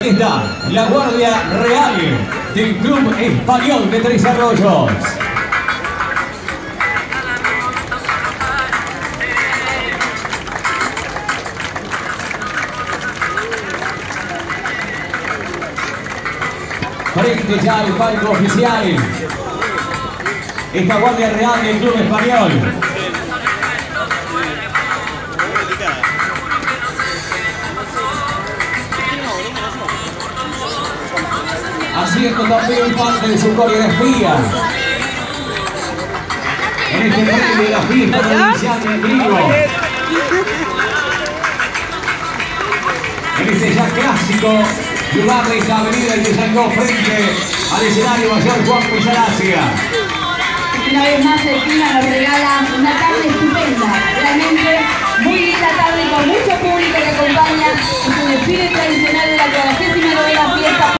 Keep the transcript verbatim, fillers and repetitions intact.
Está la Guardia Real del Club Español de Tres Arroyos. Frente ya al palco oficial. Esta Guardia Real del Club Español. Haciendo también parte de su coreografía en este premio de la fiesta provincial de Trigo, en este ya clásico lugar de esta avenida que salió frente al escenario mayor Juan Pizarracia. Una vez más el clima nos regala una tarde estupenda, realmente muy linda tarde con mucho público que acompaña. Es un desfile tradicional de la Coalición